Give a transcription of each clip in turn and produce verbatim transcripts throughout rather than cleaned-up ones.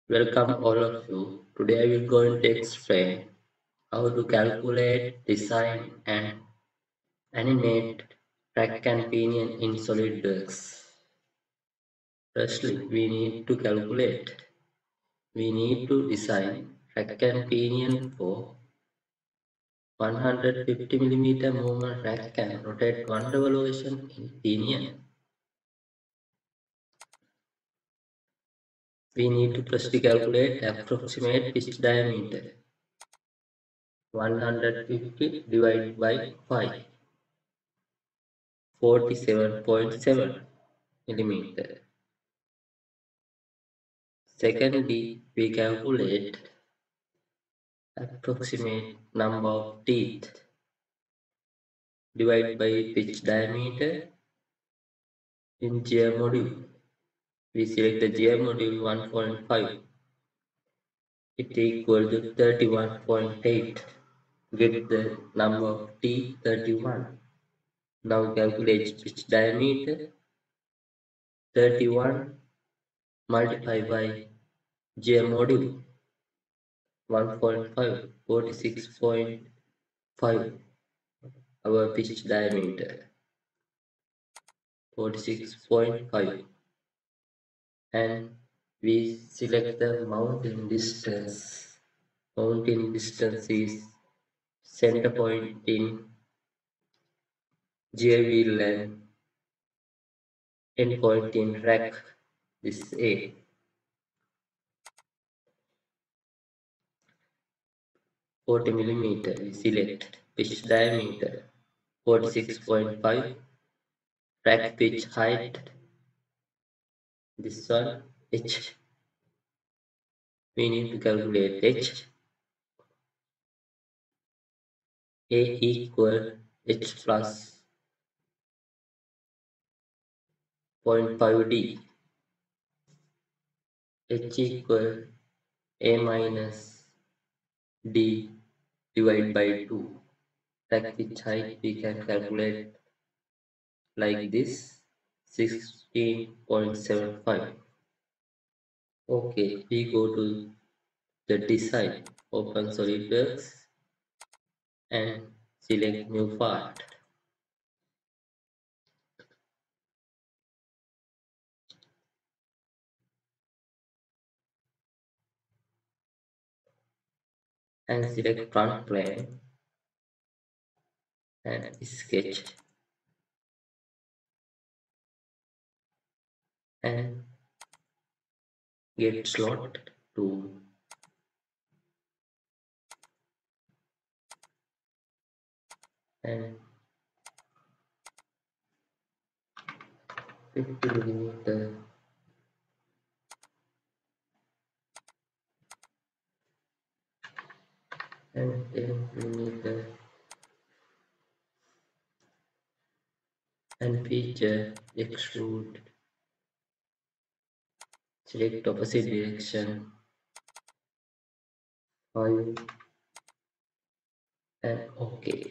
Welcome all of you. Today I will going to explain how to calculate, design and animate track and pinion in SolidWorks. Firstly, we need to calculate. We need to design track and pinion for one hundred fifty millimeter movement rack can rotate one revolution in pinion. We need to firstly calculate approximate pitch diameter. one hundred fifty divided by five. forty-seven point seven millimeter. Secondly, we calculate approximate number of teeth divided by pitch diameter in G M module. We select the G M module one point five. It equal to thirty-one point eight. Get the number of teeth thirty-one. Now calculate pitch diameter thirty-one multiplied by G M module one point five, forty-six point five. Our pitch diameter forty-six point five, and we select the mounting distance. Mounting distance is center point in gear wheel and end point in rack. This is A. forty millimeter. We select pitch diameter forty-six point five. Rack pitch height. This one H. We need to calculate H. A equal H plus zero point five D. H equal A minus D divided by two. Rack pitch height we can calculate like this, sixteen point seven five. Okay, we go to the design, open SolidWorks and select new part. And select front plane and sketch and get slot tool and fifty millimeter and ten millimeter and feature extrude. Select opposite direction five and OK.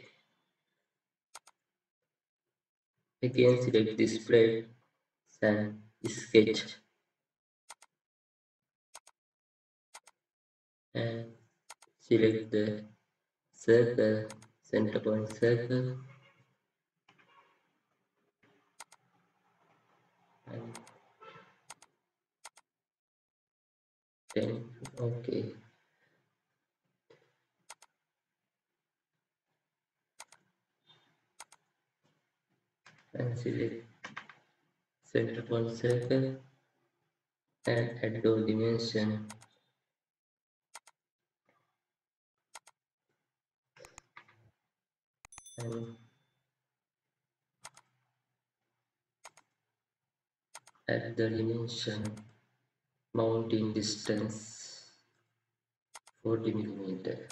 Again select display and sketch and select the circle, center point circle and then OK. And select center point circle and add door dimension and add the dimension mounting distance forty millimeter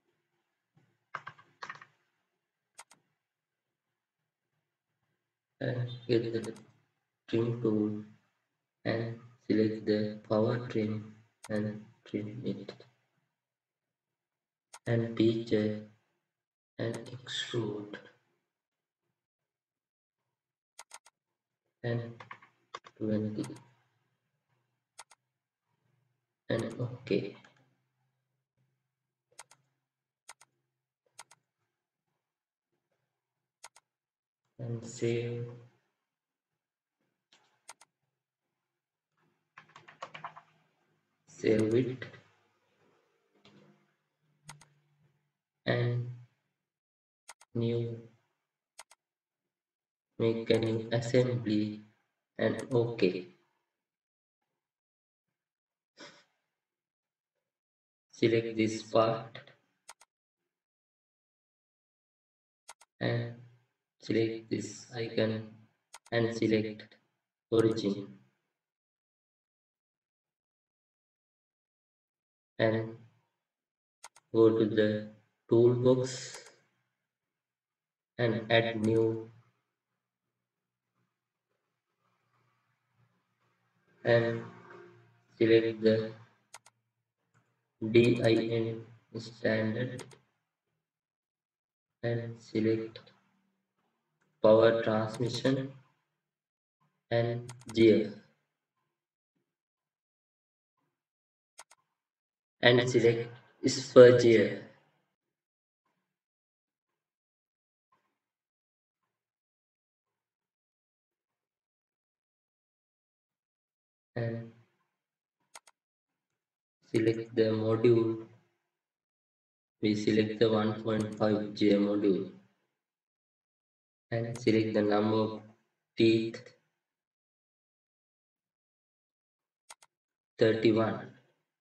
and get the trim tool and select the power trim and trim it and feature and extrude and twenty and OK. And save. Save it and new, make a new assembly and OK. Select this part and select this icon and select origin and go to the toolbox and add new and select the DIN standard and select power transmission and gear and select spur gear and select the module. We select the one point five J module and select the number of teeth thirty-one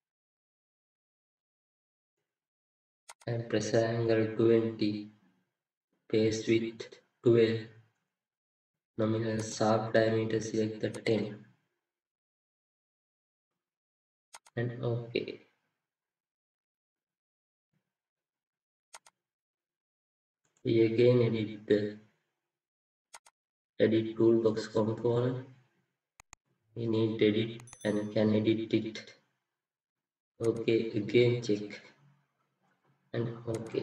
and press angle twenty, paste width twelve, nominal shaft diameter select the ten and OK. We again edit the edit toolbox component. We need edit and can edit it. OK, again check and OK.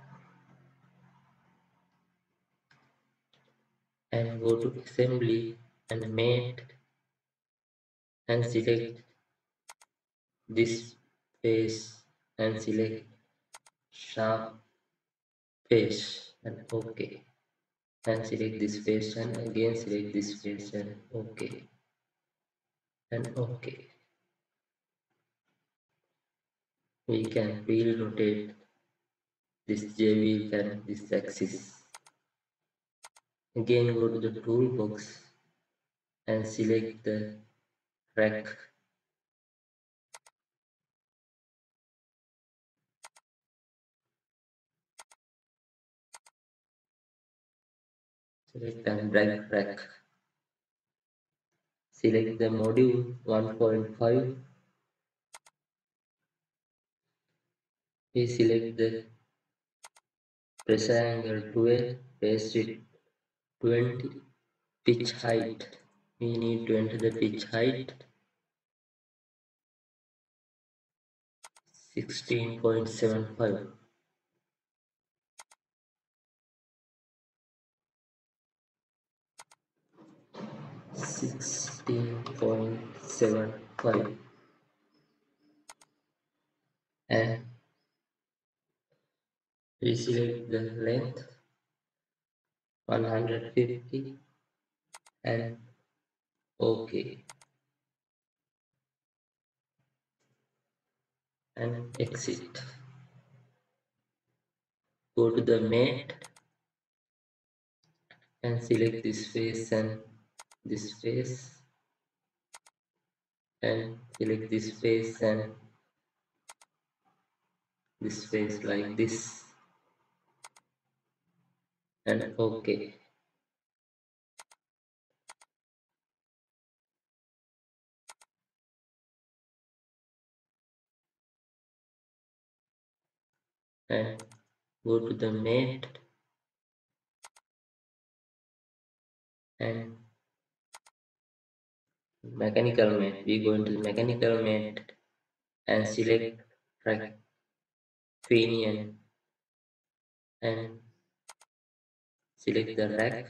And go to assembly and mate and select this face and select sharp face and OK. And select this face and again select this face and OK and OK. We can wheel rotate this J wheel and this axis. Again go to the toolbox and select the rack. Select and drag rack. Select the module one point five. We select the pressure angle twelve, paste it twenty, pitch height. We need to enter the pitch height sixteen point seven five. sixteen point seven five and we select the length one hundred fifty and OK and exit. Go to the mate and select this face and this face and select this face and this face like this and OK. And go to the mate and mechanical mate. We go into the mechanical mate and select track pinion and select the rack.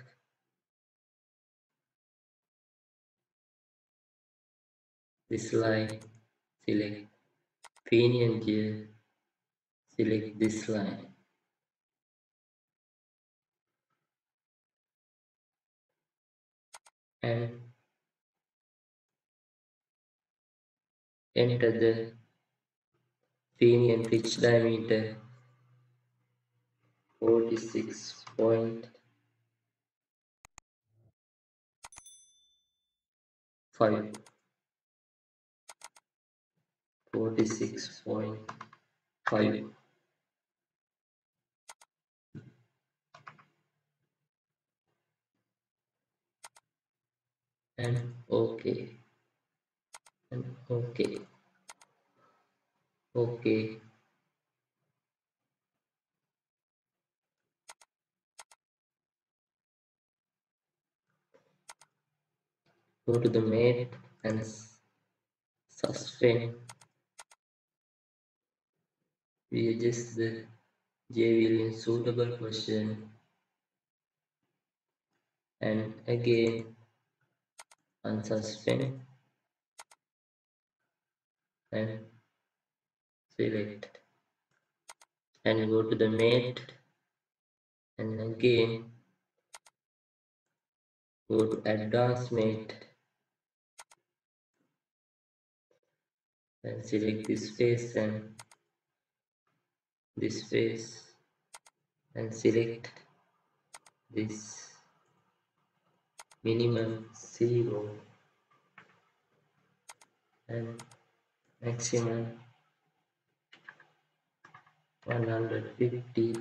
This line select Pinion gear, select this line and enter the pinion pitch diameter forty-six point five, forty-six point five, and OK, and OK, OK. Go to the mate and suspend. We adjust the J wheel in suitable position and again unsuspend and select and go to the mate and again go to advanced mate and select this face and this face and select this minimum zero and maximum one hundred fifty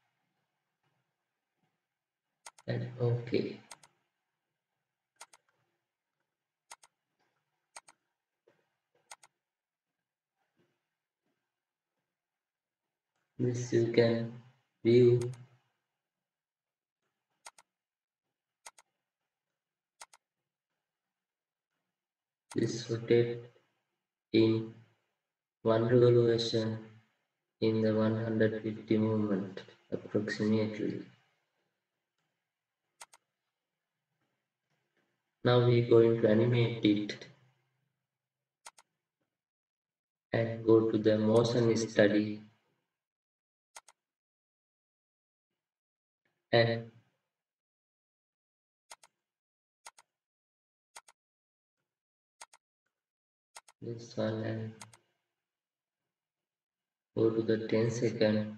and OK. This you can view this rotate in one revolution in the one hundred fifty movement approximately. Now we are going to animate it and go to the motion study and this one and go to the ten second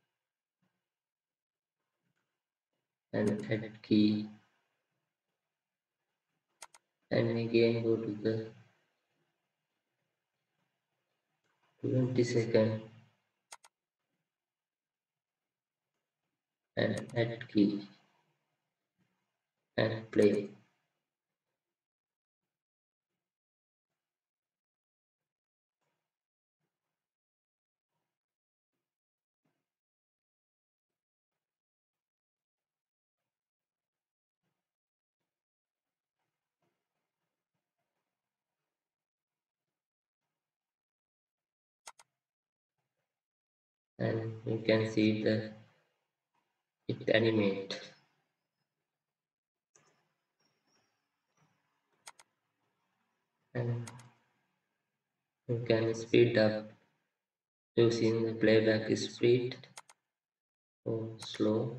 and add key and again go to the twenty second and add key and play. And you can see the it animate and you can speed up using the playback speed or slow.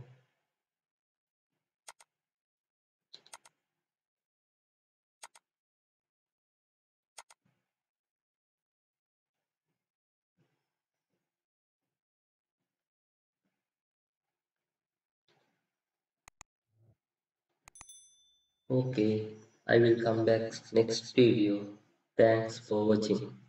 Okay, I will come back next video. Thanks for watching.